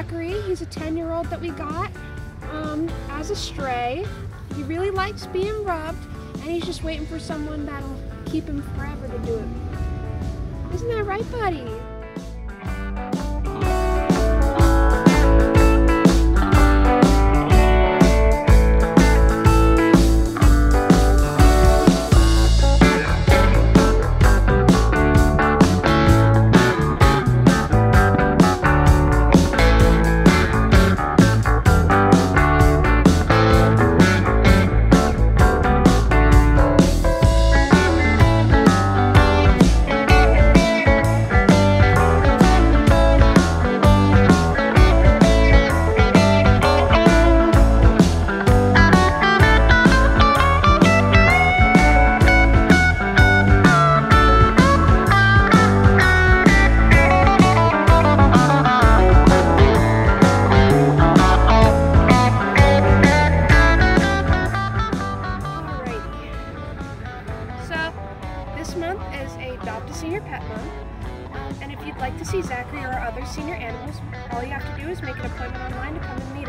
Zachary. He's a 10-year-old that we got as a stray. He really likes being rubbed, and he's just waiting for someone that'll keep him forever to do it. Isn't that right, buddy? This month is Adopt a Senior Pet Month, and if you'd like to see Zachary or other senior animals, all you have to do is make an appointment online to come and meet